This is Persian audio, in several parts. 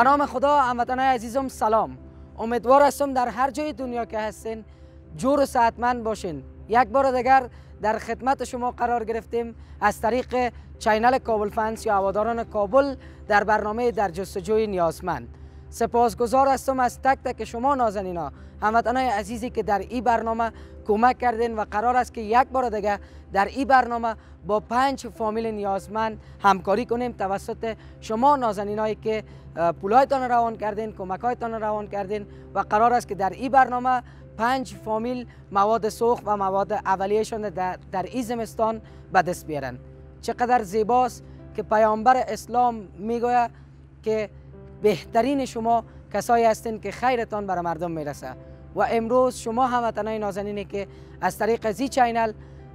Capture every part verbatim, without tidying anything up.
به نام خدا. هموطنان عزیزم سلام. امیدوار هستم در هر جای دنیا که هستین جور و صحتمند باشین. یک بار دیگر در خدمت شما قرار گرفتیم از طریق چینل کابل فنس یا هواداران کابل در برنامه در جستجوی نیازمند. سپاسگزار هستم از تک تک شما نازنینا، هموطنان عزیزی که در این برنامه کمک کردین و قرار است که یک بار دیگه در این برنامه با پنج فامیل نیازمند همکاری کنیم توسط شما نازنینایی که پولایتان روان کردین، کمکایتان روان کردین و قرار است که در این برنامه پنج فامیل مواد سوخت و مواد اولیه‌شان در, در این زمستان به دست بیارن. چقدر زیباست که پیامبر اسلام میگوید که بهترین شما کسایی هستین که خیرتان برای مردم میرسه و امروز شما هموطنان نازنینی که از طریق زی چینل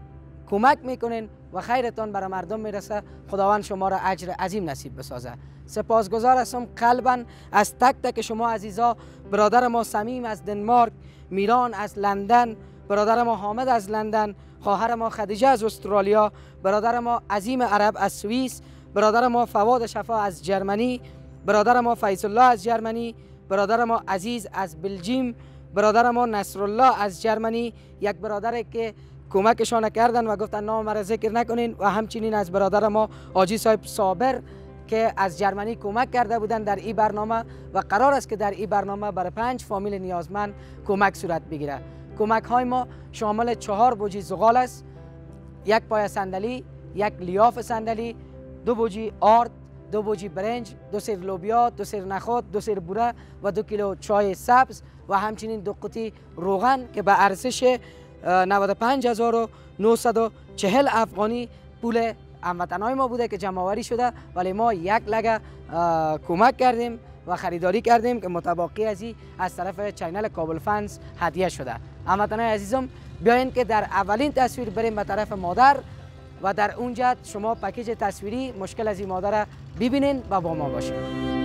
کمک میکنین و خیرتان برای مردم میرسه، خداوند شما را اجر عظیم نصیب بسازه. سپاسگزار هستم قلبا از تک تک شما عزیزا. برادر ما سمیم از دنمارک، میران از لندن، برادر ما حامد از لندن، خواهر ما خدیجه از استرالیا، برادر ما عظیم عرب از سوئیس، برادر ما فواد شفا از جرمنی، برادر ما فیض الله از جرمنی، برادر ما عزیز از بلژیم، برادر ما نصرالله از جرمنی، یک برادر که کمکشان کردن و گفتن نام مرا ذکر نکنین، و همچنین از برادر ما حاجی صاحب صابر که از جرمنی کمک کرده بودن در این برنامه و قرار است که در این برنامه برای پنج فامیل نیازمند کمک صورت بگیره. کمک های ما شامل چهار بوجی زغال است، یک پای صندلی، یک لیاف صندلی، دو بوجی آرد، دو بوجی برنج، دو سیر لوبیا، دو سیر نخود، دو سیر بوره و دو کیلو چای سبز و همچنین دو قطی روغن که به ارزش نود و پنج هزار و نهصد و چهل افغانی پول هموطنای ما بوده که جمع آوری شده، ولی ما یک لگه کمک کردیم و خریداری کردیم که متباقی از این از طرف چینل کابل فنس هدیه شده. هموطنای عزیزم بیاین که در اولین تصویر بریم به طرف مادر و در اونجا شما پکیج تصویری مشکل از این مادر ببینین و با ما باشین.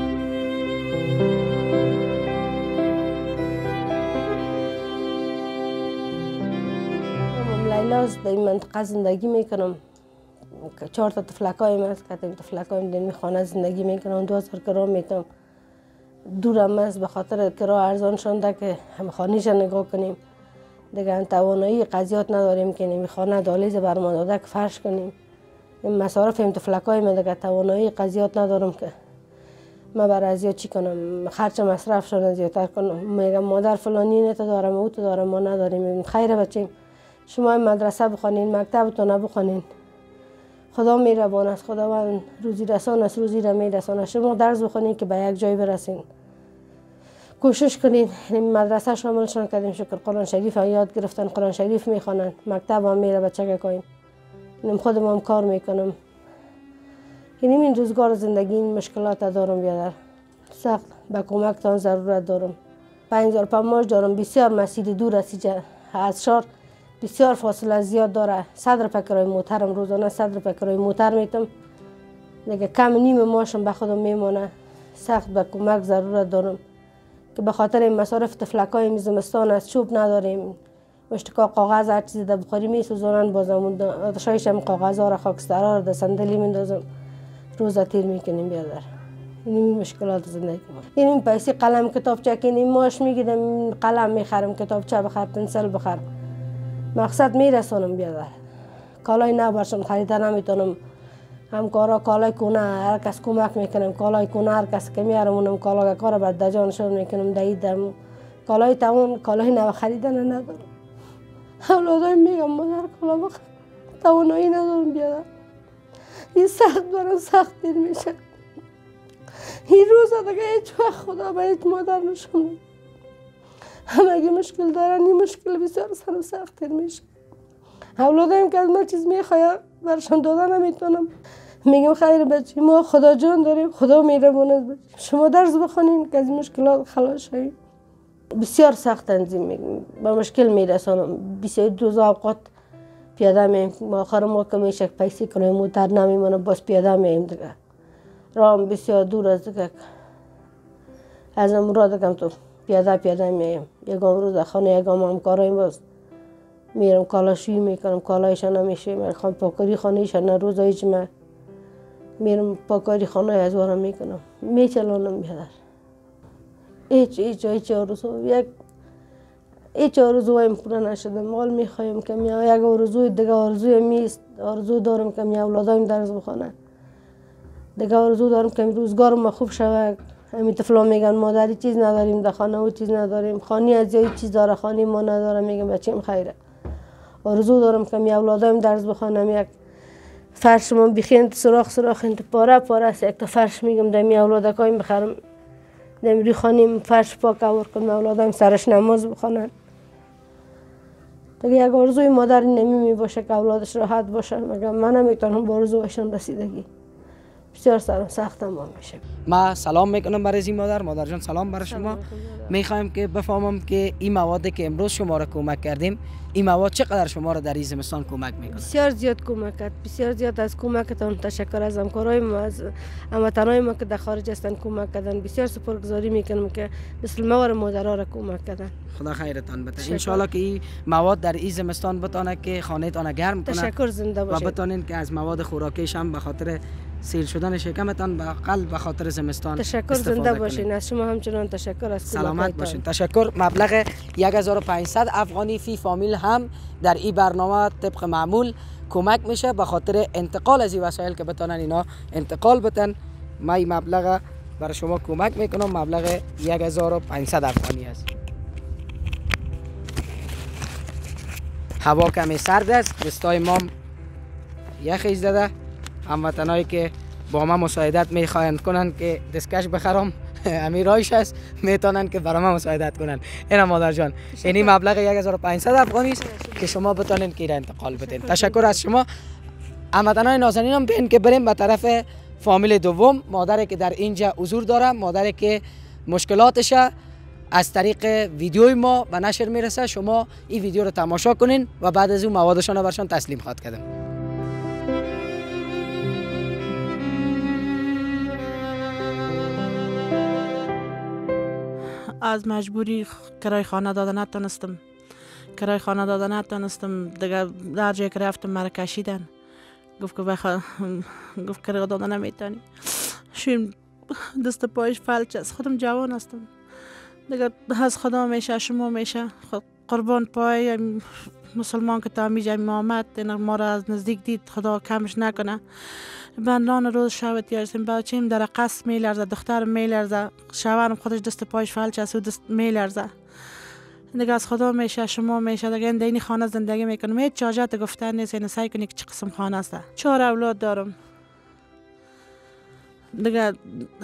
لیلاز در این منطقه زندگی میکنم. چهار تا تفلکایم هست که این تفلکایم در این خانه زندگی میکنم. دو هزار کرا میتم. دورم است به خاطر کرا ارزان شده که همه خانه‌ش نگاه کنیم. دیگه توانایی قضیات نداریم که این خانه دالیز برمان داده که فرش کنیم. این مصارف این تفلکایم دیگه توانایی قضیات ندارم که من برای ازیاد چی کنم، خرچ مصرف شده زیادتر کنم. میگم مادر فلانی نه تو دارم او تو دارم ما نداریم. خیره بچیم شما مدرسه بخونین، مکتبتون بخونین. خدا میربان است، خداوند روزی رسان است، روزی را میرسانه. شما درس بخونین که به یک جای برسین. کوشش کنین. مدرسه شاملشان کردیم، شکر قرآن شریف یاد گرفتن، قرآن شریف میخوانن، مکتب هم میره بچه کوین. اینم خودم هم کار میکنم. اینم این روزگار زندگی این مشکلات دارم بیادر. سخت به کمکتان ضرورت دارم. پنج هزار پماش دارم، بسیار مسیر دور است از شهر، بسیار فاصله زیاد داره. صد روپه کرای موترم روزانه صد روپه کرای موتر میتم. دیگه کم نیم ماشم به خودم میمونه. سخت به کمک ضرورت دارم که به خاطر این مصارف تفلکای زمستان است، چوب نداریم. مشتکا کاغذ هر چیزی در بخاری میسوزونن، بازم آتشایش هم کاغذها را خاکسترها را در صندلی میندازم، روزا تیر میکنیم بیادر. این مشکلات زندگی ما. این پیسی قلم کتاب چه کنیم ماش میگیرم، قلم میخرم، کتاب چه بخر، پنسل بخر. مقصد میرسونم بیادر. کالای نباشم خریدن نمیتونم. همکارا کالای کنه هر کس کمک میکنم، کالای کنه هر کس که میارم اونم کالا کارا بر دجانشون میکنم دیدم. کالای تمون کالای نو خریدن ندارم. اولادایم میگم مادر کالا بخر، توانایی ندارم بیادر. این سخت برام سخت دیر میشه. این روزا دیگه هیچ وقت خدا به هیچ مادر نشونه. همه اگه مشکل دارن این مشکل بسیار سر و سخت دیر میشه. اولادایم که از من چیز میخواید برشان دادن نمیتونم. میگم خیر بچه ما خدا جان داریم، خدا میرباند بچه. شما درس بخونین که از مشکلات خلاص شوید. بسیار سخت تنظیم میگم، با مشکل میرسانم. بسیار دوز اوقات پیاده میم، آخر ما که میشه پیسی کنیم موتر نمیمونه باز پیاده میم دیگه. راه بسیار دور از دیگه. از امروز دیگم تو پیاده پیاده میم. یکم روز خانه یکم همکارایم باز میرم کالاشویی میکنم، کالایشان نمیشه میخوام پاکاری خانهشان روزایی چه من میرم پاکاری خانه از وارم میکنم، میچلانم بیادر. هیچ هیچ هیچ آرزو یک هیچ آرزویم پورا نشده. مال میخوایم که میا یک آرزوی دیگه آرزوی میست. آرزو دارم که میا اولادایم درس بخونن. دیگه آرزو دارم که روزگار ما خوب شود. همین طفلا میگن مادری چیز نداریم در خانه و چیز نداریم. خانی از یه چیز داره خانی ما نداره. میگم بچه‌م خیره. آرزو دارم که میا اولادایم درس بخونم. یک فرش ما بخین سراخ سراخ انت پاره پاره است. یک تا فرش میگم در میا اولادکایم بخرم. نمیری خانیم فرش پاک آور کنم اولادایم سرش نماز بخونن. دیگه یک آرزوی مادر نمی باشه که اولادش راحت باشه. مگر من نمیتونم با آرزوشم رسیدگی. بسیار سرم سخت تمام میشه. ما سلام میکنم برای این مادر. مادر جان سلام برای شما. میخوایم که بفهمم که این موادی که امروز شما را کمک کردیم این مواد چقدر شما را در این زمستان کمک میکنه؟ بسیار زیاد کمک کرد. بسیار زیاد از کمکتان تشکر. از همکارای ما از هموطنای ما که در خارج هستن کمک کردن. بسیار سپاسگزاری میکنم که مثل ما و مادرها را کمک کردن. خدا خیرتان بده. ان شاء الله که این مواد در این زمستان بتونه که خانه تان گرم کنه. تشکر. زنده باشید. و بتونین که از مواد خوراکیش هم به خاطر سیل شدن شکمتان به قلب به خاطر زمستان تشکر. زنده باشین. از شما همچنان تشکر. از سلامت باشین. تشکر. مبلغ یک هزار و پانصد افغانی فی فامیل هم در این برنامه طبق معمول کمک میشه به خاطر انتقال از این وسایل که بتونن اینا انتقال بتن. ما این مبلغ برای شما کمک میکنم. مبلغ یک هزار و پانصد افغانی است. هوا کمی سرد است. دستای ما یخ زده. هموطنایی که با ما مساعدت میخواهند کنن که دستکش بخرم امیر رایش است میتونن که برای ما مساعدت کنن. اینا مادر جان اینی مبلغ یک هزار و پانصد افغانی است که شما بتونین که اینا انتقال بدین. تشکر از شما. هموطنان نازنین هم بین که بریم به طرف فامیل دوم. مادری که در اینجا حضور داره. مادری که مشکلاتش از طریق ویدیوی ما به نشر میرسه. شما این ویدیو رو تماشا کنین و بعد از اون موادشان رو برشان تسلیم خواهد کردم. از مجبوری کرای خانه دادن نتونستم. کرای خانه دادن نتونستم. دیگه در جایی که رفتم مرا کشیدن. گفت که بخوا گفت کرای دادن نمیتونی. شیم دست پایش فلج است. خودم جوان هستم. دیگه از خدا میشه شما میشه قربان پای مسلمان که تا میجه محمد ما را از نزدیک دید. خدا کمش نکنه. بندان روز شب تیارستیم بچه‌م در قصد میلرزه. دخترم میلرزه. شوهرم خودش دست پایش فلج است و دست میلرزه. دیگه از خدا میشه شما میشه. دیگه این دینی خانه زندگی میکنم. هیچ چاجت گفتن نیست. این سعی کنی که چه قسم خانه است. چهار اولاد دارم. دیگه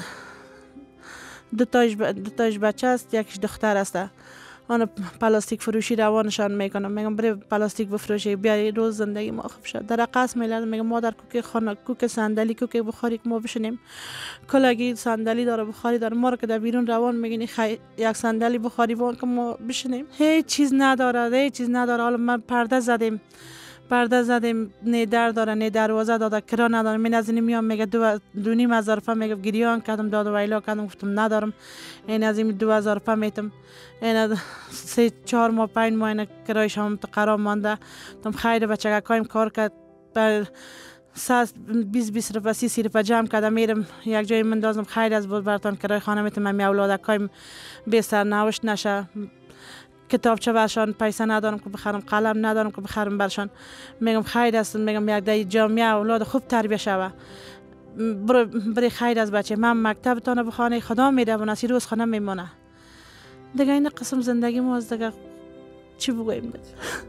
دو تاش ب... دو تاش بچه است. یکیش دختر است. آن پلاستیک فروشی روانشان میکنم. میگم بری پلاستیک بفروشی بیاری روز زندگی ما خوب شد. در قصد میلرزم. میگم مادر کوک خانه کوک صندلی کوک بخاری که ما بشینیم. کلاگی صندلی داره بخاری داره. ما رو که در بیرون روان میگینی خی... یک صندلی بخاری وان که ما بشینیم. هیچ چیز نداره. هیچ چیز نداره. حالا من پرده زدیم. پرده زدیم نه در داره نه دروازه داده کرا نداره. من از این میام میگه دو دو نیم هزار روپیه میگه گریان کردم داد و ویلا کردم گفتم ندارم. این از این دو هزار روپیه میتم. این سه چهار ماه پنج ماه این کرایش هم قرار مانده. تم خیر بچه کایم کار کرد بر ساز بیست بیست روپیه سی سی روپیه جمع کردم میرم یک جای من دازم خیر از بود برتان کرای خانه میتم من اولاد کایم بیشتر نوشت نشه. کتابچه برشان پیسه ندارم که بخرم. قلم ندارم که بخرم برشان. میگم خیر است. میگم یک دای جامعه اولاد خوب تربیت شوه. برو بری خیر از بچه. من مکتب تانه بخانه خدا میره و نسی روز خانه میمونه. دیگه این قسم زندگی ما از دیگه چی بگویم دیگه.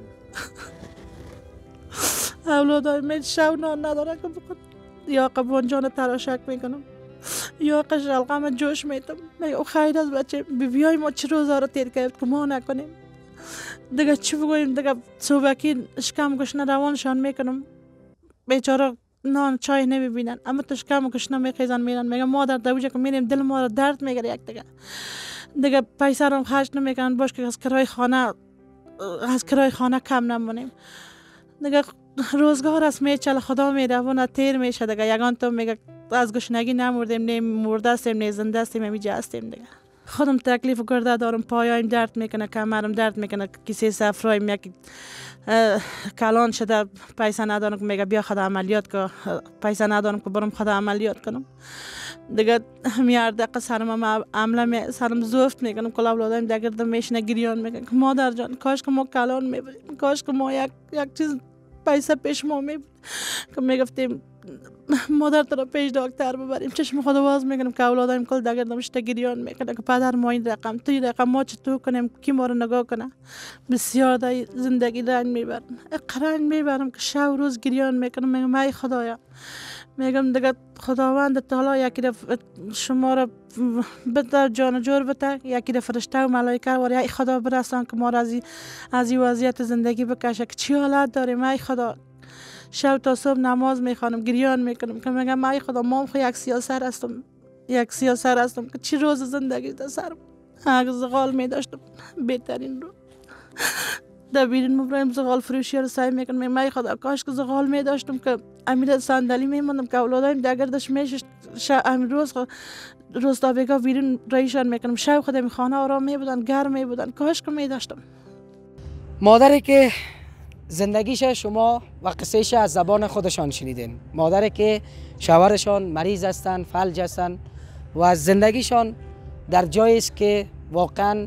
اولاد های من شو نان نداره که بخود یا قبان جان تراشک میکنم یا قشلقم جوش میتم. میگم خیر از بچه بیبیای ما چه روزا رو تیر کرد که ما نکنیم. دیگه چی بگویم دیگه صبحکی اشکم گشنه روانشان میکنم. بیچاره نان چای نمیبینن اما تشکم گشنه میخیزن میرن. میگم مادر دوجه که میریم دل ما رو درد میگیره یک دیگه. دیگه پیسه رو خرج نمیکنن باش که از کرای خانه از کرای خانه کم نمونیم. دیگه روزگار است میچل خدا میروونه تیر میشه. دیگه یگان تو میگه از گشنگی نمردیم نه مرده هستیم نه زنده هستیم همیجا هستیم دیگه. خودم تکلیف کرده دارم، پایایم درد میکنه، کمرم درد میکنه، کیسه صفرایم یک کلان شده، پیسه ندارم که میگه بیا خود عملیات که پیسه ندارم که برم خود عملیات کنم. دیگه همیار دقیقه سرم هم عمله می سرم زفت میکنم، کل اولادایم دگردم میشنه گریان میکنم که مادر جان کاش که ما کلان میبریم، کاش که ما یک یک چیز پیسه پیش ما میبریم که میگفتیم مادر تو را پیش دکتر ببریم. چشم خدا باز میکنم که اولادایم کل دگردم شده گریان میکنه که پدر ما این رقم توی رقم ما چطور کنیم، کی ما رو نگاه کنه. بسیار دای زندگی رنج میبرم، اقران میبرم که شب روز گریان میکنم. میگم ای خدایا، میگم دیگه خداوند تعالی یکی دفعه شما را بده جان جور بده، یکی دفعه فرشته و ملائکه و ای خدا برسان که ما را از این وضعیت زندگی بکشه که چی حالت داریم. ای خدا شب تا صبح نماز میخوانم، گریان میکنم که میگم ای خدا ما خو یک سیاسر هستم، یک سیاسر هستم که چی روز زندگی در سرم اگه زغال میداشتم بهترین رو در بیرون مبرایم زغال فروشی رو سعی میکنم. میگم ای خدا کاش که زغال میداشتم که امیر صندلی میموندم که اولادایم دگردش میشش امیر روز روز تا بگاه بیرون رایشان میکنم، شب خودم خانه آرام میبودن، گرم میبودن، کاش که میداشتم. مادری که زندگیش شما و قصهش از زبان خودشان شنیدین، مادری که شوهرشان مریض هستند، فلج هستند و از زندگیشان در جایی است که واقعا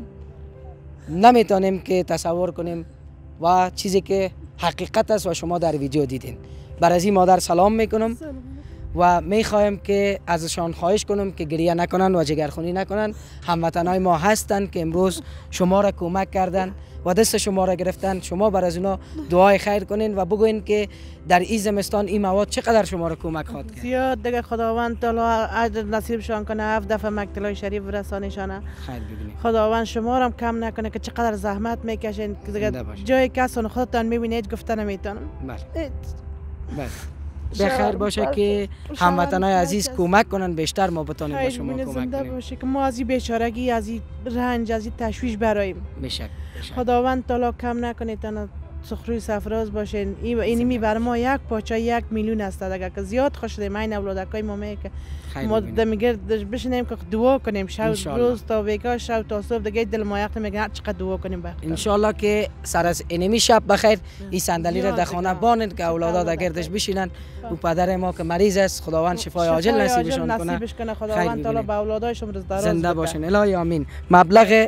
نمیتونیم که تصور کنیم و چیزی که حقیقت است و شما در ویدیو دیدین. بر از این مادر سلام میکنم و میخوایم که ازشان خواهش کنم که گریه نکنن و جگرخونی نکنن. هموطنای ما هستند که امروز شما را کمک کردن و دست شما را گرفتن. شما بر از اونا دعای خیر کنین و بگوین که در این زمستان این مواد چقدر شما را کمک خواهد کرد. زیاد دیگه خداوند تعالی اجر نصیبشان کنه، هفت دفعه مقتلای شریف برسانیشانه. خیر ببینید. خداوند شما را کم نکنه که چقدر زحمت میکشین. جای کسان خودتان میبینید گفته نمیتونم. بله. بله. بخیر باشه که هموطنای عزیز کمک کنن، بیشتر ما بتونیم به شما کمک کنیم. باشه که ما از این بیچارگی، از این رنج، از این تشویش براییم. بشک. خداوند تعالی کم نکنه تن سخروی سفراز باشین. این اینی بر ما یک پاچه یک میلیون است. اگر که زیاد خوش شده این اولادکای ما میگه ما دمیگرد بشینیم که دعا کنیم شب روز تا بیگاه، شب تا صبح دیگه دل ما یخت میگه چقدر دعا کنیم بخیر. ان شاء الله که سر از اینمی شب بخیر این صندلی را در خانه بانن که اولادا در گردش بشینن و پدر ما که مریض است خداوند شفای عاجل نصیبشون کنه. خداوند تعالی به اولادایشون روز دراز زنده باشن. الهی آمین. مبلغ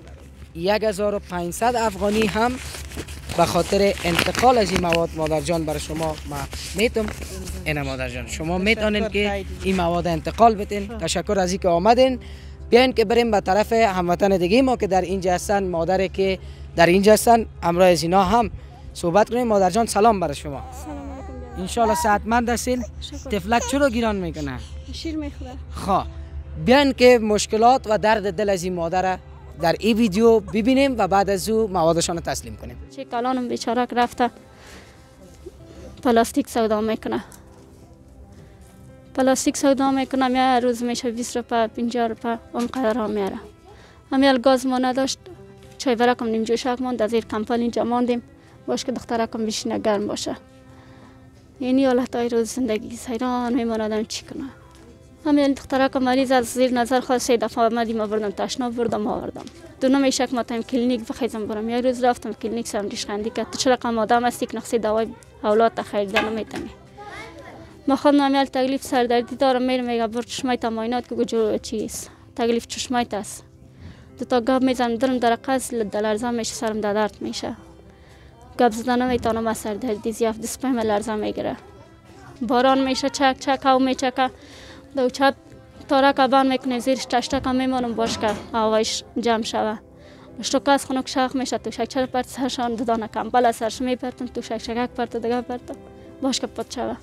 یک هزار و پانصد افغانی هم به خاطر انتقال از این مواد مادر جان برای شما ما میتونم اینا مادر جان شما میتونین که این مواد انتقال بدین. تشکر از اینکه آمدین. بیاین که بریم به طرف هموطن دیگه ما که در اینجا هستن، مادر که در اینجا هستن همراه از اینا هم صحبت کنیم. مادر جان سلام برای شما. سلام علیکم. ان شاء الله صحتمند هستین. تفلک چرا گیران میکنه؟ شیر میخوره. خب بیاین که مشکلات و درد دل از این مادر در این ویدیو ببینیم و بعد از او موادشان رو تسلیم کنیم. چه کلانم بیچاره رفته پلاستیک سودا میکنه، پلاستیک سودا میکنه، میاره روز میشه بیست روپه پنجاه روپه اون قدر ها میاره. همیال گاز ما نداشت، چای برکم نیم جوشک ماند، از زیر کمپل اینجا ماندیم باش که دخترکم بشینه گرم باشه. یعنی حالت های روز زندگی سیران میمونه آدم چی کنه. همین دخترک مریض از زیر نظر خواست، سه دفعه آمدیم آوردم تشناب بردم آوردم. دو نمیشه ما تایم کلینیک بخیزم برم. یه روز رفتم کلینیک سرم ریشخندی کرد تو چه رقم آدم هستی که نقصی دوای اولاد تخریده نمیتونی. ما خودم نمیال تکلیف سردردی دارم، میرم میگم بر چشمایت معاینات که جو چیست تکلیف چشمایت است. دو تا گاب میزنم درم در قصد لرزه میشه، سرم درد میشه. گاب زدن نمیتونم، از سردردی زیاف دست پایم لرزه میگیره. باران میشه چک چک او میچکه دو چپ تارک بان میکنه زیرش تشتک هم میمونم باش که آوایش جمع شوه. اشتوکه از خونک شاخ میشه تو شک چر پرت سرشان دادانه کمبل از سرش میپرتن تو شک شکک پرت دیگه پرت باش که پت شوه.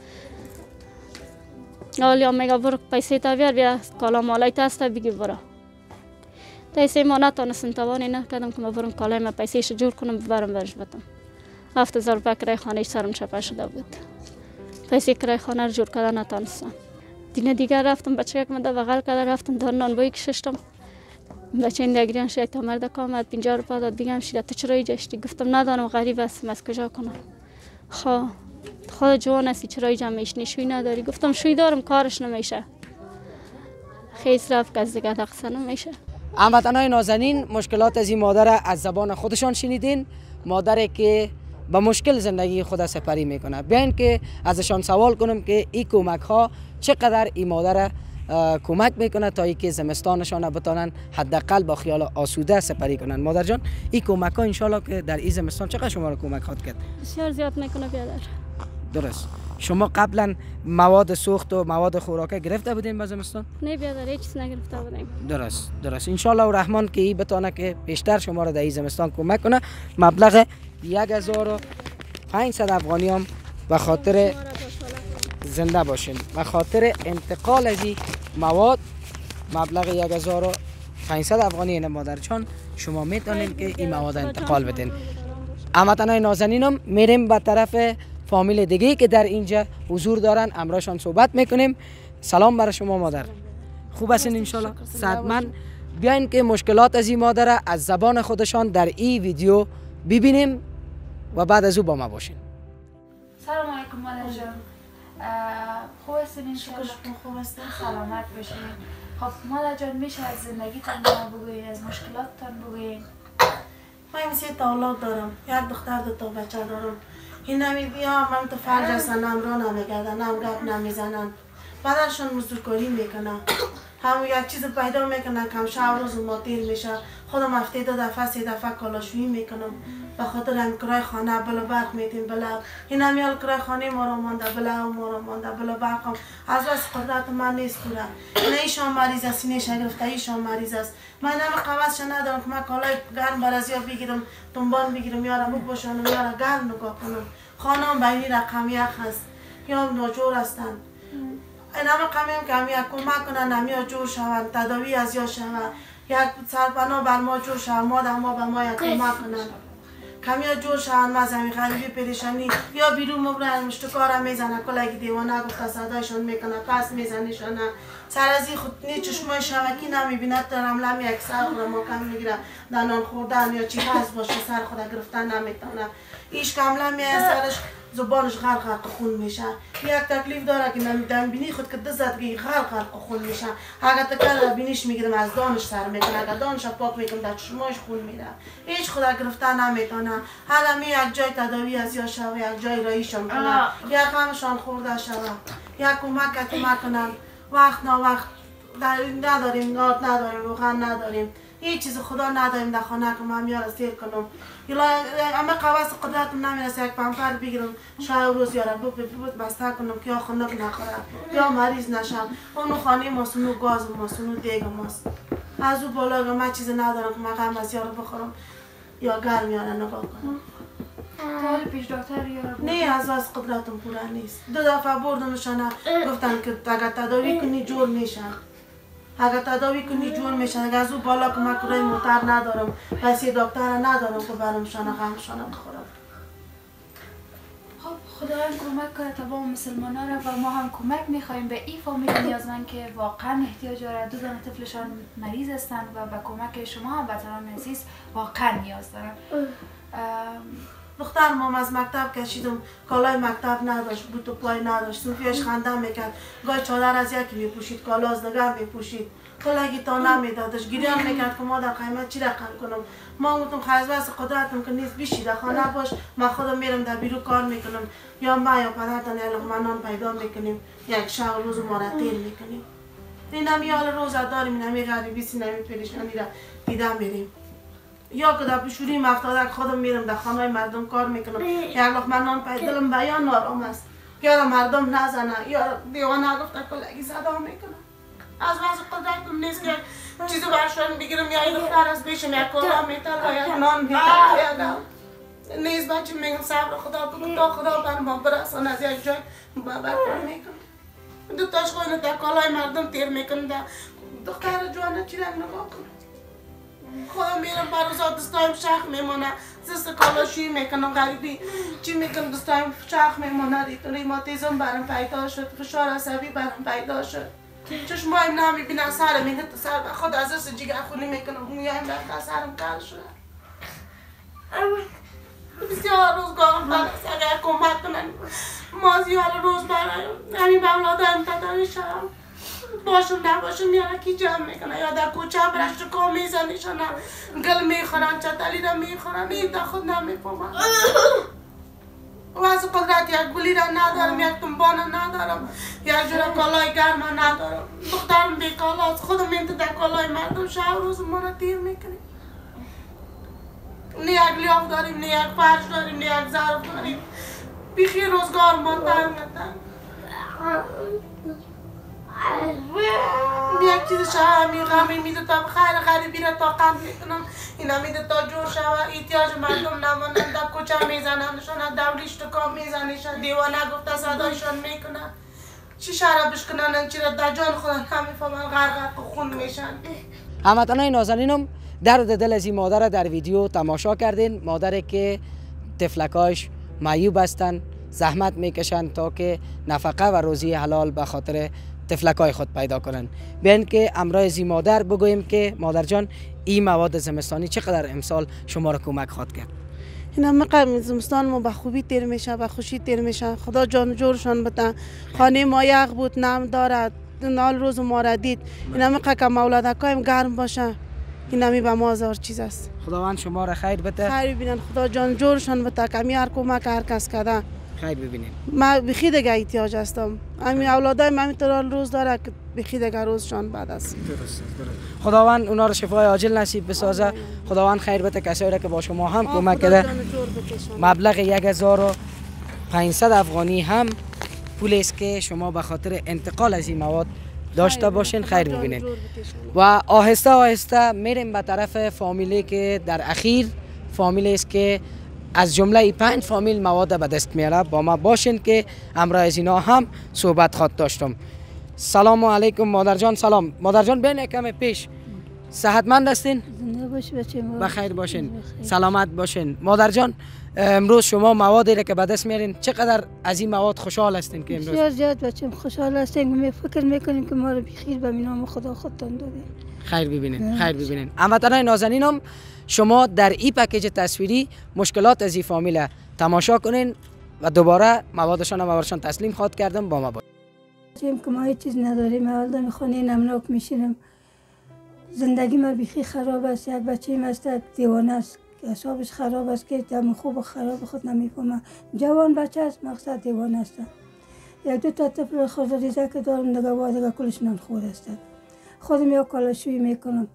حالا میگه برو پیسه تا بیار بیا کالا مالای تسته بگی برو. پیسه ما نتونستم توانی نکردم که ما برم کالای ما پیسهش جور کنم ببرم برش بدم. هفت هزار روپیه کرایه خانه‌اش سرم چپه شده بود. پیسه کرایه خانه رو جور کردن نتونستم. دیگه دیگر رفتم بچه یک مده بغل کرده رفتم دار نانبایی کششتم. بچه این دیگریان شاید تا مرد که آمد پنجاه روپیه داد. بگم شیده تو چرا اینجا اشتی؟ گفتم ندارم غریب هستم از کجا کنم. خواه خود جوان هستی چرا اینجا میشنی شوی نداری؟ گفتم شوی دارم کارش نمیشه. خیز رفت که از دیگه دقصه نمیشه. هموطنان نازنین، مشکلات از این مادر از زبان خودشان شنیدین. مادری که با مشکل زندگی خود سپری میکنه. بیاین که ازشان سوال کنم که این کمک ها چقدر این مادر کمک میکنه تا اینکه زمستانشان بتونن حداقل با خیال آسوده سپری کنن. مادر جان، این کمک ها ان که در این زمستان چقدر شما رو کمک خواهد کرد؟ بسیار زیاد میکنه برادر. درست. شما قبلا مواد سوخت و مواد خوراکه گرفته بودین به زمستان؟ نه برادر، هیچ چیز نگرفته بودیم. درست درست. ان شاء الله الرحمن که این بتونه که بیشتر شما رو در این زمستان کمک کنه. مبلغ یک هزار و پانصد افغانی هم به خاطر زنده باشین، به خاطر انتقال از این مواد مبلغ یک هزار و پانصد افغانی این مادر جان شما میتونین که این مواد انتقال بدین. هموطنان نازنینم میریم به طرف فامیل دیگه که در اینجا حضور دارن، امراشان صحبت میکنیم. سلام برای شما مادر، خوب هستین ان شاء الله؟ صحتمند. بیاین که مشکلات از این مادر از زبان خودشان در این ویدیو ببینیم و بعد از او با ما باشین. سلام علیکم مادر جان، خوب هستین ان شاء الله؟ خوب هستین، سلامت باشین. خب مادر جان، میشه از زندگیتان بگویید، از مشکلاتتان بگویید؟ من مثل تا اولاد دارم، یک دختر دو تا بچه دارم. این نمی بیا من تو فرج هستن، هم را نمیگردن، هم گپ نمیزنن، بدنشان مزدورکاری میکنن، هم یک چیز پیدا میکنن کم شب روز ما دیر میشه. خودم هفته دو دفعه سه دفعه کالاشویی میکنم به خاطر هم کرای خانه بلا برق میتیم بلا این همیال کرای خانه ما را مانده بلا و ما را مانده بلا برقم از بس قدرت من نیست کوره. نه ایشان مریض است، اینه شگرفته ایشان مریض است. من نمی قوضش ندارم که من کالای گرم برازیا بگیرم، تنبان بگیرم، یارم بپوشانم، یارم گرم نگاه کنم. خانم به این رقم یک هست یا ناجور هستن. این همه قمیم که همی کمک کنن، همی جور شوند، تداوی از یا شوند، یک سرپناه بر ما جور شوند، ما در ما به ما یک کمک کنن، کمی جور شوند. ما زمین غریبی پریشانی یا بیرون مبرن مشتکارم میزنه، کلگی دیوانه گفته صدایشون میکنه، پس میزنیشونه. سر از این خود نی چشمای شوکی نمیبیند، دارم لمی یک سر خود ما کم میگیره دنان خوردن یا چی هست باشه سر خود گرفتن نمیتونه. ایش کاملا میاد سرش زبانش غرق غرق خون میشه. یک تکلیف داره که نمیدن بینی خود که دزد که غرق غرق خون میشه. اگر تکل بینیش میگیرم از دانش سر میکنه، اگر دانش پاک میکنم در چشماش خون میره. هیچ خود گرفتن نمیتونه. حالا می یک جای تداوی از یا شوه، یک جای رایشان کنه، یک همشان خورده شوه، یک کمک کمک کنن. وقت نه وقت نداریم، نات نداریم، روغن نداریم، هیچ چیز خدا نداریم در خانه که من میار سیر کنم. یلا اما قواس قدرتم نمیرسه یک پمپر بگیرم شب روز یارم بپ بپ بسته کنم که یا خنک نخوره یا مریض نشم. اونو خانه ماست، اونو گاز ماست، اونو دیگ ماست. از او بالا من چیز ندارم که من غم از یارو بخورم یا گرم یارو نگاه کنم. حال پیش دکتر یارو نه از از قدرتم پورا نیست. دو دفعه بردمشانه گفتن که اگر تداوی کنی جور میشن، اگر تداوی کنی جور میشن. اگر از او بالا که من کرای موتر ندارم، پیسه دکتر ندارم که برمشانه غمشانه بخورم. خب خداوند کمک کنه تمام مسلمانان را و ما هم کمک میخوایم به این فامیل نیازمند که واقعا احتیاج داره. دو دانه طفلشان مریض هستند و به کمک شما هم وطنان عزیز واقعا نیاز دارن. دخترم هم از مکتب کشیدم، کالای مکتب نداشت، بوت و پای نداشت، صوفیاش خنده میکرد، گاهی چادر از یکی میپوشید، کالا از دیگر میپوشید، کلاگی تا نمیدادش، گریه میکرد که ما در قیمت چی رقم کنم. ما گفتم خیز بس قدرتم که نیست، بیشی در خانه باش، من خودم میرم در بیرو کار میکنم، یا ما یا پدرتان یا لقمنان پیدا میکنیم، یک شب روز ما را تیر میکنیم. این همی حال روز داریم، این همی غریبی سی نمی پریشانی را دیده میریم. یا که در بشوریم افتاده خودم میرم در خانه مردم کار میکنم، یک لقمه نان پای دلم بیان نارم است، یا مردم نزنه، یا دیوانه گفته کلگی صدا میکنم. از واسه قدرتم نیست که چیزو برشان بگیرم، یا این دختر از بیشم یک کلا میتر یا یک نان میتر نیست. بچه میگم صبر خدا بگو تا خدا بر ما برسان از یک جای برکار میکنم. دو تاش خوینه در کالای مردم تیر میکنم، در دختر جوانه چی رنگ نگاه کنم. خودم میرم بروزا دستایم شخ میمونه، زست کالاشویی میکنم، غریبی چی میکنم دستایم شخ میمونه، ریماتیزم برم پیدا شد، فشار عصبی برم پیدا شد، چشمایم نمیبینه، سرم میده تو سر و خود از دست جگر خونی میکنم، مویایم رفته سرم کل شده. بسیار روزگارم برست، اگر کمک کنن ما زیاد روز برای همین به اولادایم تداوی شدم. باشم نباشم یکی جمع میکنه یا در کوچه برش چکا میزنیشن گل میخورن چتلی را میخورن این تا خود نمیفهمن و از قدرت یک گلی را ندارم یک تنبانه ندارم یک جور کالای گرم ندارم دخترم بیکالاست خودم این تو در کالای مردم شب روز ما را تیر میکنیم نه یک لیاف داریم نه یک فرش داریم نه یک ظرف داریم بیخی روزگار ما تنگ تنگ یک چیز شما می غمی میده تا خیر غریبی را طاقت میکنم اینا میده تا جور شوه احتیاج مردم نمانند در کوچه میزنندشان دولیش تکا میزنیشن دیوانه گفته صدایشان میکنن چی شراب بشکنن چی را در جان خودن نمیفهمن غرق خون میشن. هموطنان نازنینم درد دل از این مادر در ویدیو تماشا کردین، مادری که طفلکاش معیوب هستند، زحمت میکشند تا که نفقه و روزی حلال به خاطر طفلکای خود پیدا کنند. بیاین که امروز از این مادر بگوییم که مادر جان این مواد زمستانی چقدر امسال شما را کمک خواهد کرد. اینا مقام زمستان ما به خوبی تیر میشه، به خوشی تیر میشه. خدا جان جورشان بده. خانه ما یخ بود نم دارد، نال روز ما را دید. اینا مقام که مولدکایم گرم باشه، اینا می به ما هزار چیز است. خداوند شما را خیر بده. خیر ببینن، خدا جان جورشان بده. کمی هر کمک هر کس کرده خیر ببینین. ما بخی دیگه احتیاج هستم. همین اولادای من همینطور روز داره که بخی دیگه روزشان بعد است. درست خداوند اونا رو شفای عاجل نصیب بسازه. خداوند خیر بده کسایی را که با شما هم کمک کرده. مبلغ یک هزار و پانصد افغانی هم پولی است که شما به خاطر انتقال از این مواد داشته باشین. خیر ببینین. و آهسته آهسته میریم به طرف فامیلی که در اخیر فامیلی است که از جمله پنج فامیل مواد به دست میاره. با ما باشین که امروز از اینا هم صحبت خواد داشتم. سلام علیکم مادر جان. سلام مادر جان، بین کم پیش صحتمند هستین؟ زنده باش بچه ما. بخیر باشین، سلامت باشین. مادر جان امروز شما موادی را که به دست میارین چقدر از این مواد خوشحال هستین که امروز؟ بسیار زیاد بچه خوشحال هستیم. می فکر میکنیم که ما رو بخیر به نام خدا خودتان دادیم. خیر ببینین، خیر ببینین. هموطنان نازنینم شما در این پکیج تصویری مشکلات از این فامیل تماشا کنین و دوباره موادشان رو برشان تسلیم خواهد کردم. با ما باشید. چیم که ما هیچ چیز نداریم، اول می خانه نمناک میشینم. زندگی ما بیخی خراب است. یک بچه‌ام است دیوانه است که حسابش خراب است که دم خوب و خراب خود نمیفهمه. جوان بچه است مقصد دیوانه است. یک دو تا طفل خود ریزه که دارم دیگه و دیگه کلش نانخور است. خودم یا کالاشویی میکنم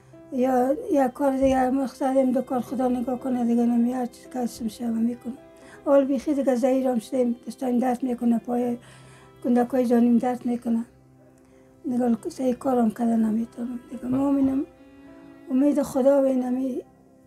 یا یا کار دیگه مقصدم دو کار خدا نگاه کنه دیگه نمی هر چیز کسم شما میکنم. اول بیخی دیگه زهیرم شدیم دستایم درد میکنه، پای کندکای جانیم درد میکنه دیگه سعی کارم کرده نمیتونم دیگه. مؤمنم امید خدا و اینمی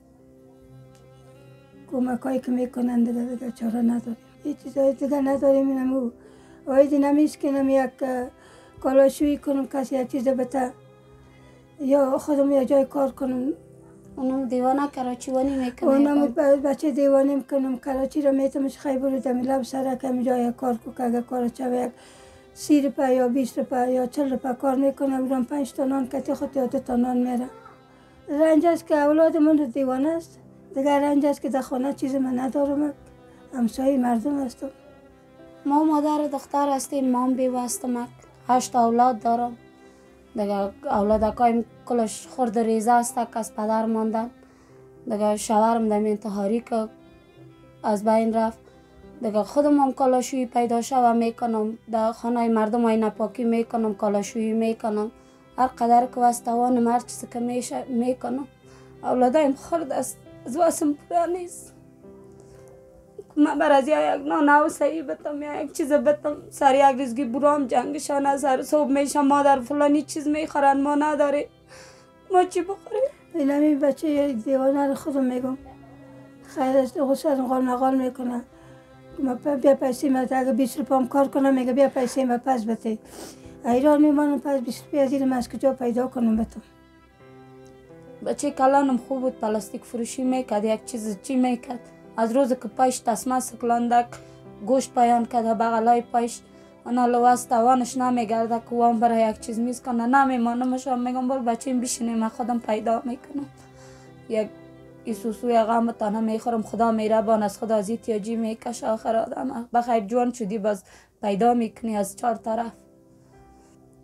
کمکایی که میکنن دیگه دیگه چاره نداریم. هیچ چیزای دیگه نداریم. اینمو اویدی نمیست که نمی یک کالاشویی کنم کسی یک چیز بته یا خودم یک جای کار کنم. اونم دیوانه کراچیوانی میکنه. اونم بچه دیوانه میکنم کراچی را میتونمش خیلی دمی لب سرک همی جای کار کو که اگر کار چه یک سی روپه یا بیست روپه یا چل روپه کار میکنم برام پنج تا نان کتی خود یا دو تا نان میره. رنج است که اولاد من دیوانه است دیگر. رنج است که در خانه چیز من ندارم، همسایه مردم هستم. ما مادر دختر هستیم، مام بیوستم، هشت اولاد دارم دیگه. اولادکایم کلش خورد ریزه است که از پدر ماندن دیگه. شوهرم در انتحاری که از بین رفت دیگه. خودم هم کالاشویی پیدا شوه میکنم، در خانه مردم های نپاکی میکنم، کالاشویی میکنم، هر قدر که وستوانم هر چیزی که میشه میکنم. اولادایم خورد است، از واسم پورا نیست. من بر از یا یک نان او سعی بتم یا یک چیز بتم سر یک ریزگی برام جنگشان از هر صبح میشم مادر فلانی چیز میخورن ما نداره، ما چی بخوریم؟ این همی بچه دیوانه رو خودم میگم خیر است غصه نقال نقال میکنه. بیا پیسی ما اگه بیست روپام کار کنم میگه بیا پیسی ما پس بده. ایران میمانم پس بیست روپی از این از کجا پیدا کنم بتم. بچه کلانم خوب بود، پلاستیک فروشی میکرد، یک چیز چی میکرد. از روز که پایش تسمه سکلاندک گوشت پایان کرده بغلای پایش انا لواست توانش نمیگرده که وام برای یک چیز میز کنه نمیمانمش. میگم بر بچه بشینه من خودم پیدا میکنم. یک ایسوسوی غم تانه میخورم، خدا میربان از خدا از احتیاجی میکش. آخر آدم بخیر جوان شدی باز پیدا میکنی از چهار طرف.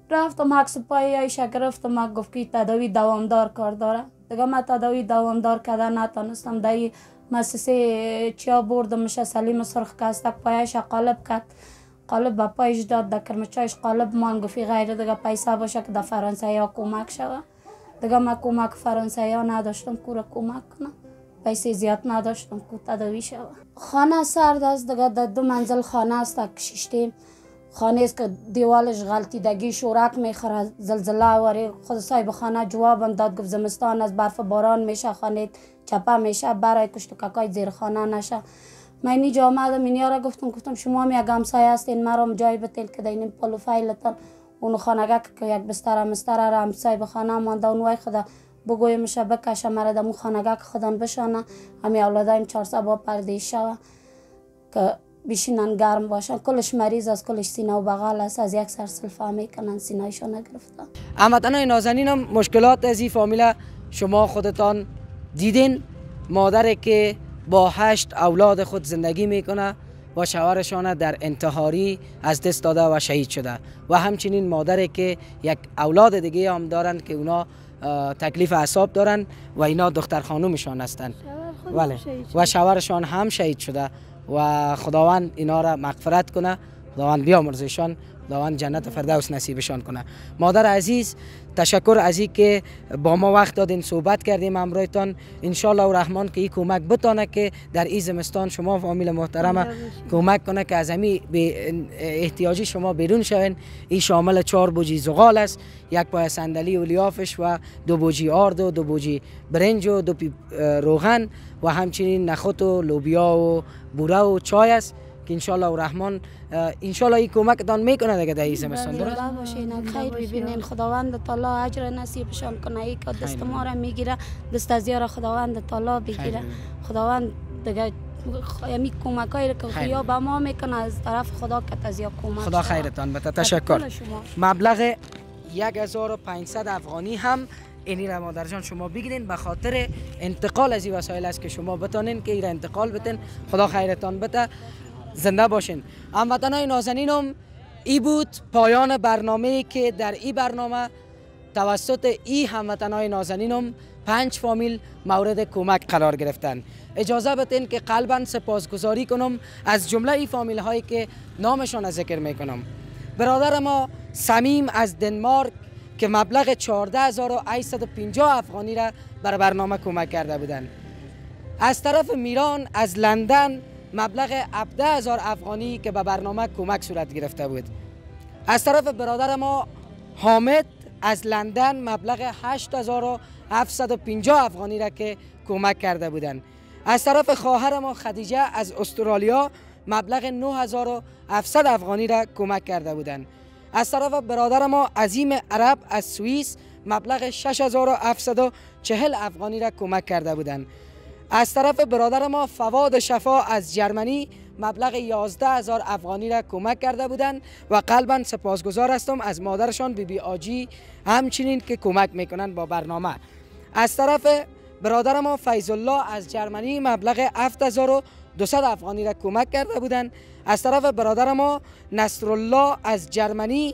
رفتم عکس پایش گرفتم، گفت که تداوی دوامدار کار داره. دیگه من تداوی دوامدار کردن نتونستم. در مؤسسه چیا بردمش، سلیم سرخ کستک پایش قالب کرد، قالب به پایش داد، در کرمچایش قالب مان. گفتی غیر دیگه پیسه باشه که در فرانسه ها کمک شوه. دیگه من کمک فرانسه ها نداشتم که کمک کنم، پیسه زیاد نداشتم که تداوی شوه. خانه سرد است دیگه، در دو منزل خانه است که شیشتیم. خانه است که دیوالش غلطیدگی شورک میخوره، زلزله آوری. خود صاحب خانه جوابم داد، گفت زمستان از برف باران میشه، خانه چپه میشه، برای کشت و ککای زیر خانه نشه. من اینجا آمدم اینیا را گفتم گفتم شما هم یک همسایه هستین، مرا جای بتیل که دین پلو فایلتان اون خانگه که یک بستر مستر را همسایه خانه مانده، اون وای خدا بگویم میشه بکشه مرا دمون خانگه که خودان بشانه، همه اولادایم چهارصد با پرده شوه که بشینن گرم باشن. کلش مریض است، کلش سینه و بغل است، از یک سر سلفه میکنن سینهشون نگرفتن. هموطنان نازنینم، مشکلات از این فامیل شما خودتان دیدین. مادری که با هشت اولاد خود زندگی میکنه و شوهرشان در انتحاری از دست داده و شهید شده، و همچنین مادری که یک اولاد دیگه هم دارند که اونا تکلیف اعصاب دارن و اینا دختر خانومشان هستند و شوهرشان هم شهید شده. و خداوند اینا را مغفرت کنه، خداوند بیامرزشان، خداوند جنت فردوس نصیبشان کنه. مادر عزیز، تشکر از این که با ما وقت دادین، صحبت کردیم همراهتان. ان شاء الله الرحمن که این کمک بتونه که در این زمستان شما فامیل محترم کمک کنه که از همین احتیاجی شما بیرون شوین. این شامل چهار بوجی زغال است، یک پای صندلی و لیافش و دو بوجی آرد و دو بوجی برنج و دو پی روغن و همچنین نخود و لوبیا و بوره و چای است که ان شاء الله الرحمن ان شاء الله این کمکتان میکنه دیگه در این زمستان. درست باشین، خیر ببینین، خداوند تعالی اجر نصیبشان کنه. ای که دست ما را میگیره، دست از یار خداوند تعالی بگیره. خداوند دیگه یمی کمکایی که خیا به ما میکنه از طرف خدا که تزیا کمک. خدا خیرتان بده. تشکر. مبلغ یک هزار و پانصد افغانی هم اینی را مادر جان شما بگیرین، به خاطر انتقال از این وسایل است که شما بتانین که این را انتقال بتین. خدا خیرتان بده، زنده باشین. هموطنان نازنینم، ای بود پایان برنامه‌ای که در این برنامه توسط ای هموطنان نازنینم پنج فامیل مورد کمک قرار گرفتن. اجازه بدین که قلباً سپاسگزاری کنم از جمله ای فامیل هایی که نامشان ذکر میکنم. برادر ما صمیم از دنمارک که مبلغ چهارده هزار و هشتصد و پنجاه افغانی را بر برنامه کمک کرده بودند. از طرف میران از لندن مبلغ هفده هزار افغانی که به برنامه کمک صورت گرفته بود. از طرف برادر ما حامد از لندن مبلغ هشت هزار و هفتصد و پنجاه افغانی را که کمک کرده بودند. از طرف خواهر ما خدیجه از استرالیا مبلغ نه هزار و هفتصد افغانی را کمک کرده بودند. از طرف برادر ما عظیم عرب از سوئیس مبلغ شش هزار و هفتصد و چهل افغانی را کمک کرده بودند. از طرف برادر ما فواد شفا از جرمنی مبلغ یازده هزار افغانی را کمک کرده بودند و قلباً سپاسگزار هستم از مادرشان بی بی آجی همچنین که کمک میکنند با برنامه. از طرف برادر ما فیض الله از جرمنی مبلغ هفت هزار و دویست افغانی را کمک کرده بودند. از طرف برادر ما نصرالله از جرمنی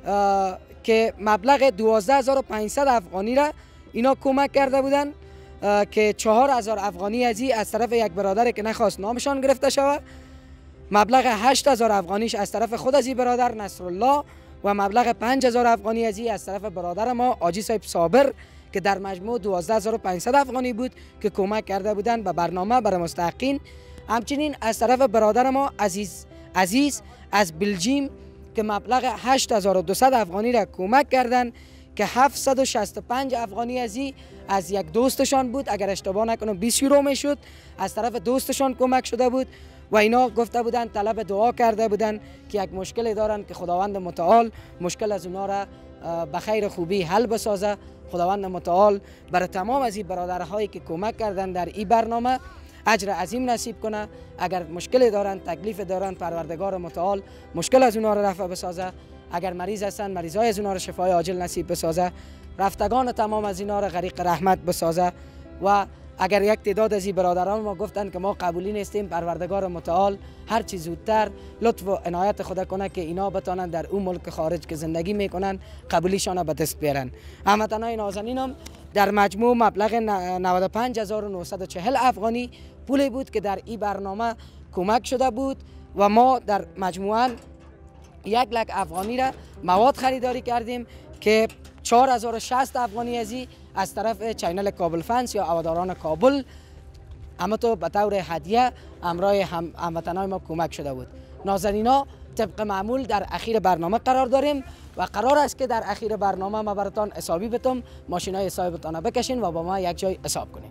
که مبلغ دوازده هزار و پانصد افغانی را اینا کمک کرده بودند که چهار هزار افغانی ازی از طرف یک برادر که نخواست نامشان گرفته شود، مبلغ هشت هزار افغانیش از طرف خود ازی برادر نصرالله و مبلغ پنج هزار افغانی ازی از طرف برادر ما آجی صاحب صابر که در مجموع دوازده هزار و پانصد افغانی بود که کمک کرده بودند به برنامه برای مستحقین. همچنین از طرف برادر ما عزیز عزیز از بلژیم که مبلغ هشت هزار و دویست افغانی را کمک کردند که هفتصد و شصت و پنج افغانی ازی از یک دوستشان بود، اگر اشتباه نکنم بیست یورو میشد، از طرف دوستشان کمک شده بود و اینا گفته بودند طلب دعا کرده بودند که یک مشکل دارند که خداوند متعال مشکل از اونا را به خیر خوبی حل بسازه. خداوند متعال برای تمام از این برادرهایی که کمک کردند در این برنامه اجر عظیم نصیب کنه. اگر مشکل دارند، تکلیف دارند، پروردگار متعال مشکل از اونا را رفع بسازه. اگر مریض هستند، مریضای از اونا را شفای عاجل نصیب بسازه. رفتگان تمام از اینا را غریق رحمت بسازه و اگر یک تعداد از این برادران ما گفتند که ما قبولی نیستیم، پروردگار متعال هر چی زودتر لطف و عنایت خدا کنه که اینا بتانند در اون ملک خارج که زندگی میکنن قبولیشان به دست بیارن. هموطنان نازنینم، در مجموع مبلغ نود و پنج هزار و نهصد و چهل افغانی پولی بود که در این برنامه کمک شده بود و ما در مجموعاً یک لک افغانی را مواد خریداری کردیم که چهار هزار و شصت افغانی ازی از طرف چینل کابل فنس یا هواداران کابل اما تو به طور هدیه همراه هم هموطنان ما کمک شده بود. نازنینا، طبق معمول در اخیر برنامه قرار داریم و قرار است که در اخیر برنامه ما براتان حسابی بتم، ماشینای حسابتان بکشین و با ما یک جای حساب کنیم.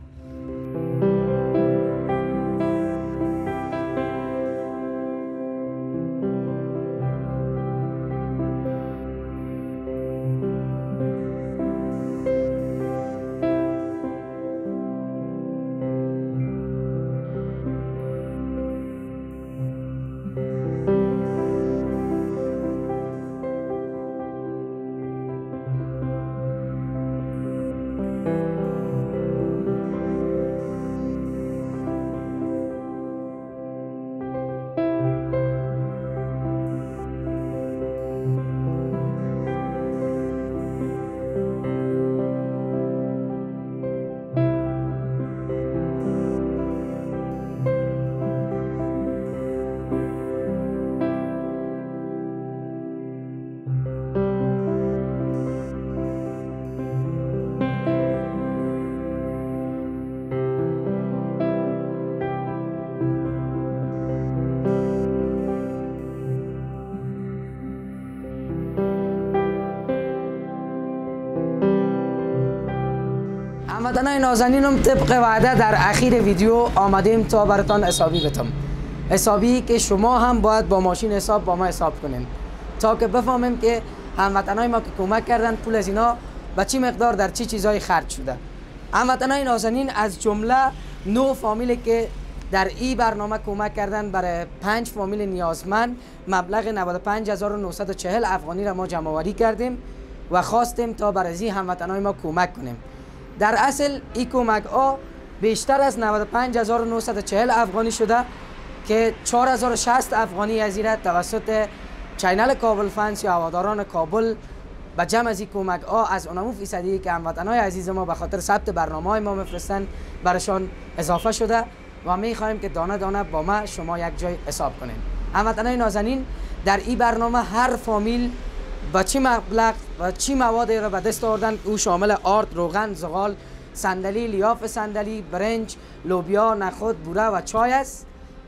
هموطنان نازنینم، طبق وعده در اخیر ویدیو آمدیم تا براتان حسابی بتم. حسابی که شما هم باید با ماشین حساب با ما حساب کنین تا که بفهمیم که هموطنان ما که کمک کردن پول از اینا به چی مقدار در چی چیزای خرج شده. هموطنان نازنین، از جمله نه فامیلی که در این برنامه کمک کردن برای پنج فامیل نیازمند مبلغ نود و پنج هزار و نهصد و چهل افغانی را ما جمع آوری کردیم و خواستیم تا برای هموطنان ما کمک کنیم. در اصل این کمک ها بیشتر از نود و پنج هزار و نهصد و چهل افغانی شده که چهار هزار و شصت افغانی از این توسط چینل کابل فنس یا هواداران کابل به جمع از این کمک ها از اونمو فیصدی که هموطنان عزیز ما به خاطر ثبت برنامه های ما میفرستن برشان اضافه شده و می خواهیم که دانه دانه با ما شما یک جای حساب کنین. هموطنان نازنین، در این برنامه هر فامیل با چی مبلغ و چی مواد را به دست آوردن، او شامل آرد، روغن، زغال، صندلی، لیاف صندلی، برنج، لوبیا، نخود، بوره و چای است.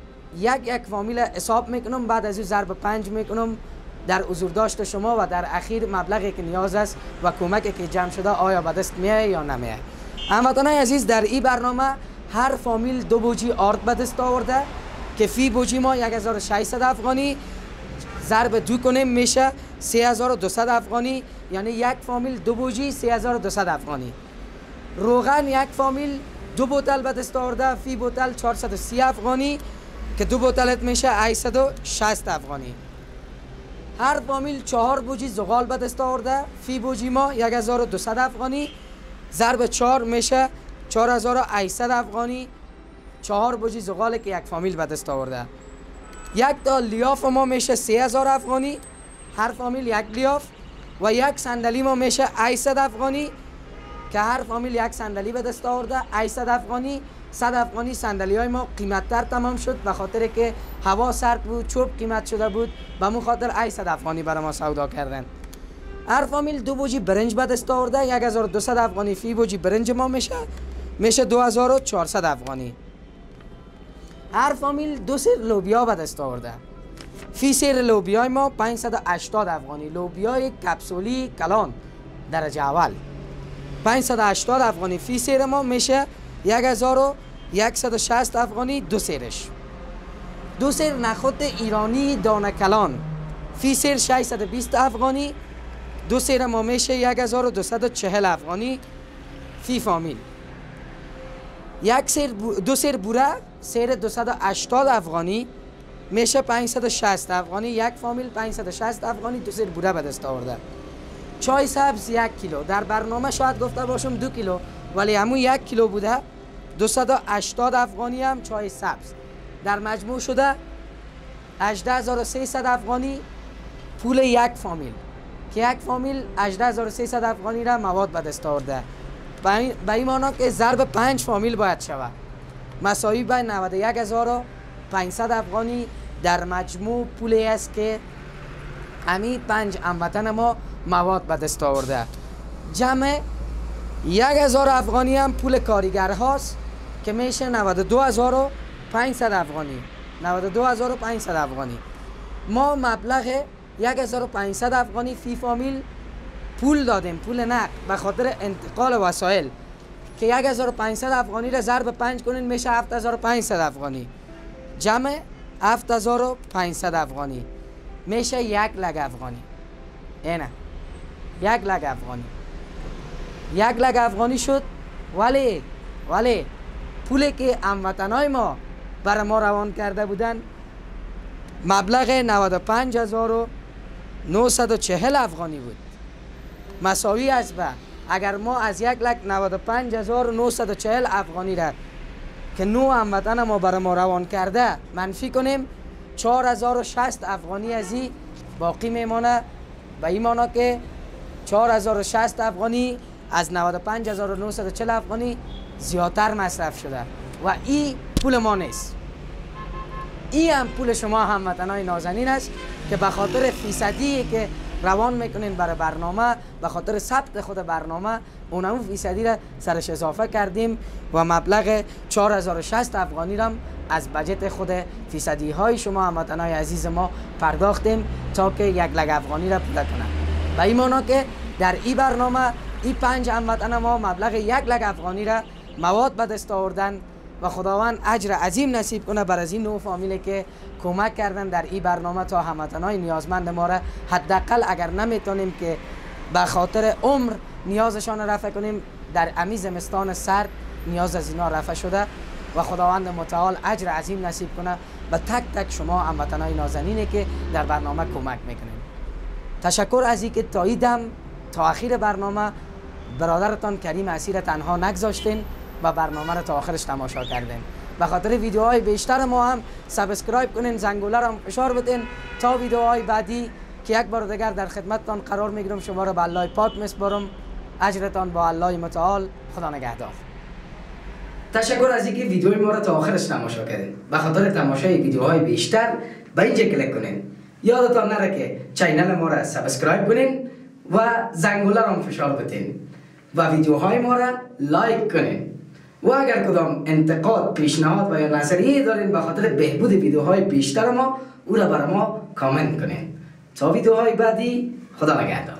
یک یک فامیل حساب میکنم، بعد از او ضرب پنج میکنم در حضور داشت شما و در اخیر مبلغی که نیاز است و کمکی که جمع شده آیا به دست میه یا نمیه. هموطنان عزیز، در این برنامه هر فامیل دو بوجی آرد به دست آورده که فی بوجی ما یک هزار و ششصد افغانی ضرب دو کنیم میشه سه هزار و دویست افغانی، یعنی یک فامیل دو بوجی سه هزار و دویست افغانی. روغن یک فامیل دو بوتل به دست آورده، فی بوتل چهارصد و سی افغانی که دو بوتلت میشه هشتصد و شصت افغانی. هر فامیل چهار بوجی زغال به دست آورده، فی بوجی ما یک هزار و دویست افغانی ضرب چهار میشه چهار هزار و هشتصد افغانی. چهار بوجی زغال که یک فامیل به دست آورده. یک تا لیاف ما میشه سه هزار افغانی، هر فامیل یک لیاف، و یک صندلی ما میشه هشتصد افغانی که هر فامیل یک صندلی به دست آورده. هشتصد افغانی، صد افغانی. صندلی های ما قیمتتر تمام شد به خاطر که هوا سرد بود، چوب قیمت شده بود، به مو خاطر هشتصد افغانی برای ما سودا کردن. هر فامیل دو بوجی برنج به دست آورده، یک هزار و دویست افغانی فی بوجی برنج ما میشه میشه دو هزار و چهارصد افغانی. هر فامیل دو سیر لوبیا به دست آورده، فی سیر لوبیای ما پانصد و هشتاد افغانی. لوبیای کپسولی کلان درجه اول پانصد و هشتاد افغانی فی سیر ما میشه یک هزار و صد و شصت افغانی دو سیرش. دو سیر نخود ایرانی دانه کلان فی سیر ششصد و بیست افغانی، دو سیر ما میشه یک هزار و دویست و چهل افغانی فی فامیل. یک سیر دو سیر بوره سیر دویست و هشتاد افغانی میشه پانصد و شصت افغانی. یک فامیل پانصد و شصت افغانی دو سیر بوره به دست آورده. چای سبز یک کیلو، در برنامه شاید گفته باشم دو کیلو ولی همون یک کیلو بوده. دویست و هشتاد افغانی هم چای سبز. در مجموع شده هجده هزار و سیصد افغانی پول یک فامیل که یک فامیل هجده هزار و سیصد افغانی را مواد به دست آورده. به این معنی که ضرب پنج فامیل باید شود. مساوی به نود و یک هزار و پانصد افغانی در مجموع پولی است که همین پنج هموطن ما مواد به دست آورده. جمع یک هزار افغانی هم پول کارگر هاست که میشه نود و دو هزار و پانصد افغانی. نود و دو هزار و پانصد افغانی. ما مبلغ یک هزار و پانصد افغانی فی فامیل پول دادیم، پول نقد به خاطر انتقال وسایل که یک هزار و پانصد افغانی را ضرب پنج کنین میشه هفت هزار و پانصد افغانی. جمع هفت هزار و پانصد افغانی میشه یک لگ افغانی. اینه یک لگ افغانی. یک لگ افغانی شد. ولی ولی پولی که هموطنای ما برای ما روان کرده بودن مبلغ نود و پنج هزار و نهصد و چهل افغانی بود. مساوی است به اگر ما از یک لک نود و پنج هزار و نهصد و چهل افغانی را که نو هموطن ما برای ما روان کرده منفی کنیم، چهار هزار و شصت افغانی از این باقی میمانه. به این معنی که چهار هزار و شصت افغانی از نود و پنج هزار و نهصد و چهل افغانی زیادتر مصرف شده و این پول ما نیست. این هم پول شما هموطنان نازنین است که به خاطر فیصدی که روان میکنین برای برنامه، به خاطر ثبت خود برنامه اون فیصدی را سرش اضافه کردیم و مبلغ چهار هزار و شصت افغانی را از بجت خود فیصدی های شما هموطنان عزیز ما پرداختیم تا که یک لگ افغانی را پوله کنند. به این معنی که در این برنامه این پنج هموطن ما مبلغ یک لگ افغانی را مواد به دست آوردن و خداوند اجر عظیم نصیب کنه بر از این نوع فامیلی که کمک کردن در این برنامه تا هموطنای نیازمند ما را حداقل اگر نمیتونیم که به خاطر عمر نیازشان رفع کنیم، در امی زمستان سرد نیاز از اینا رفع شده و خداوند متعال اجر عظیم نصیب کنه به تک تک شما هموطنای نازنینی که در برنامه کمک میکنیم. تشکر از اینکه تا این دم تا آخر برنامه برادرتان کریم اسیر تنها نگذاشتین و برنامه را تا آخرش تماشا کردین. به خاطر ویدیوهای بیشتر ما هم سابسکرایب کنین، زنگوله را فشار بدین تا ویدیوهای بعدی که یک بار دیگر در خدمتتان قرار میگیرم شما را به الله پاک میسپارم. اجرتان با الله متعال. خدا نگهدار. تشکر از اینکه ویدیوی ما را تا آخرش تماشا کردین. به خاطر تماشای ویدیوهای بیشتر به اینجا کلیک کنین. یادتان نره که چینل ما را سابسکرایب کنین و زنگوله را فشار بدین و ویدیوهای ما را لایک کنین. و اگر کدام انتقاد، پیشنهاد و یا نظریه دارین به خاطر بهبود ویدیوهای بیشتر ما او را برای ما کامنت کنین. تا ویدیوهای بعدی، خدا نگهدار.